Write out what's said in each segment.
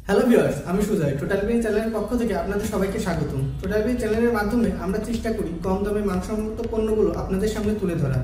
Hello viewers, আমি Sujoy. Total bill চ্যানেলের পক্ষ থেকে আপনাদের সবাইকে স্বাগতম। টোটাল বিল চ্যানেলের মাধ্যমে আমরা চেষ্টা করি কম দামে মানসম্মত পণ্যগুলো আপনাদের সামনে তুলে ধরা।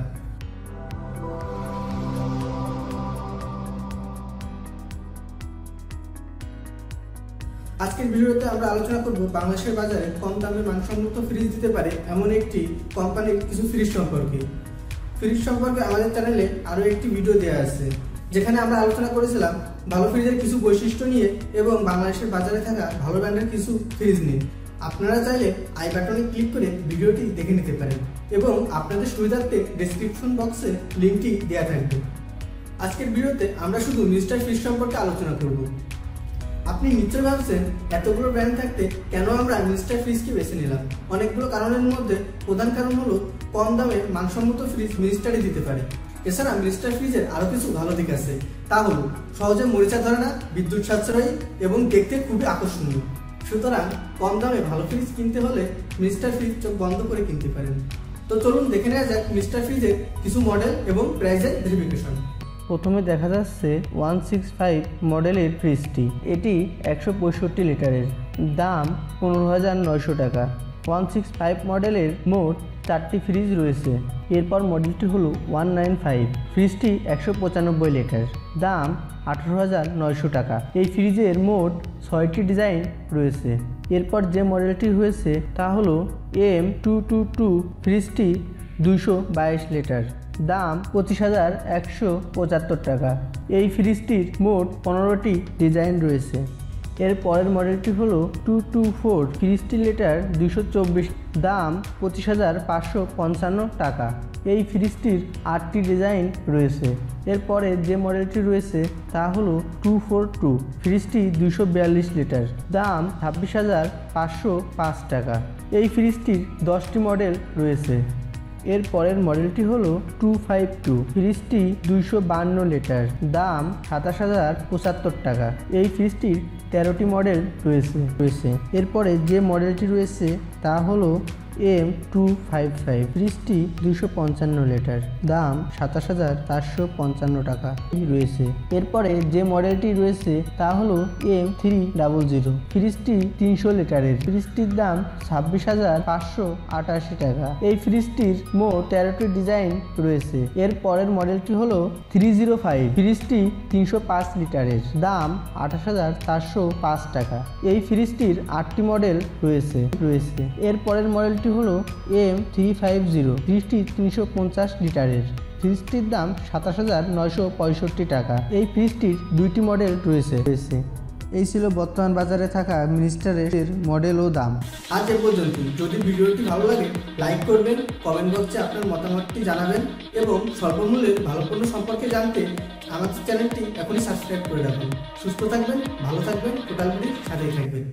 আজকের ভিডিওতে আমরা আলোচনা করব বাংলাদেশের বাজারে কম দামে মানসম্মত ফ্রিজ দিতে পারে এমন একটি কোম্পানির কিছু ফ্রিজ সম্পর্কে। ফ্রিজ সম্পর্কে আমাদের চ্যানেলে আরও একটি ভিডিও দেওয়া আছে, যেখানে আমরা আলোচনা করেছিলাম ভালো ফ্রিজের কিছু বৈশিষ্ট্য নিয়ে এবং বাংলাদেশের বাজারে থাকা ভালো ব্র্যান্ডের কিছু ফ্রিজ নিয়ে। আপনারা চাইলে আই বাটনে ক্লিক করে ভিডিওটি দেখে নিতে পারেন এবং আপনাদের সুবিধার্থে ডেসক্রিপশন বক্সে লিঙ্কটি দেওয়া থাকবে। আজকের ভিডিওতে আমরা শুধু মিস্টার ফ্রিজ সম্পর্কে আলোচনা করব। আপনি নিশ্চয় ভাবছেন এতগুলো ব্র্যান্ড থাকতে কেন আমরা মিস্টার ফ্রিজকে বেছে নিলাম। অনেকগুলো কারণের মধ্যে প্রধান কারণ হলো কম দামে মানসম্মত ফ্রিজ মিস্টারই দিতে পারে। এছাড়া মিস্টার ফ্রিজের আরও কিছু ভালো দিক আছে, তা হলো সহজে মরিচা ধরে না, বিদ্যুৎ সাশ্রয়ী এবং দেখতে খুবই আকর্ষণীয়। সুতরাং কম দামে ভালো ফ্রিজ কিনতে হলে মিস্টার ফ্রিজ চোখ বন্ধ করে কিনতে পারেন। তো চলুন দেখে নেওয়া যাক মিস্টার ফ্রিজের কিছু মডেল এবং প্রাইসের ভেরিফিকেশন। প্রথমে দেখা যাচ্ছে 165 মডেলের ফ্রিজটি। এটি 165 লিটারের, দাম 15,900 টাকা। 165 মডেলের মোট 4টি ফ্রিজ রয়েছে। এরপর মডেলটি হলো 195। ফ্রিজটি 195 লিটার, দাম 18,900 টাকা। এই ফ্রিজের মোট 6টি ডিজাইন রয়েছে। এরপর যে মডেলটি রয়েছে তা হলো M222। ফ্রিজটি 222 লিটার, দাম 25,175 টাকা। এই ফ্রিজটির মোট 15টি ডিজাইন রয়েছে। এর পরের মডেলটি হলো 224। ফ্রিজটি লিটার 224, দাম 25,555 টাকা। এই ফ্রিজটির 8টি ডিজাইন রয়েছে। এরপরে যে মডেলটি রয়েছে তা হলো 242। ফ্রিজটি 242 লিটার, দাম 26,505 টাকা। এই ফ্রিজটির 10টি মডেল রয়েছে। এর পরের মডেলটি হলো 252। ফ্রিজটি 252 লিটার, দাম 27,075 টাকা। এই ফ্রিজটির 13টি মডেল রয়েছে। এরপরে যে মডেলটি রয়েছে তা হলো M255। ফ্রিজটি 255 লিটার, দাম 27,455 টাকা রয়েছে। এরপরে যে মডেলটি রয়েছে তা হলো M300। ফ্রিজটি 300 লিটারের, ফ্রিজটির দাম 26,588 টাকা। এই ফ্রিজটির মোট 13টি ডিজাইন রয়েছে। এর পরের মডেলটি হলো 305। ফ্রিজটি 305 লিটারের, দাম 28,405 টাকা। এই ফ্রিজটির 8টি মডেল রয়েছে। এর পরের মডেলটি হলো M350। ফ্রিজটি 350 লিটারের, ফ্রিজটির দাম 27,965 টাকা। এই ফ্রিজটির 2টি মডেল রয়েছে। এই ছিল বর্তমান বাজারে থাকা মিস্টারের মডেল ও দাম। আজ এ পর্যন্ত। যদি ভিডিওটি ভালো লাগে লাইক করবেন, কমেন্ট বক্সে আপনার মতামতটি জানাবেন এবং স্বল্পমূল্যের ভালো পণ্য সম্পর্কে জানতে আমাদের চ্যানেলটি এখনই সাবস্ক্রাইব করে রাখুন। সুস্থ থাকবেন, ভালো থাকবেন, টোটাল বিলের সাথেই থাকবেন।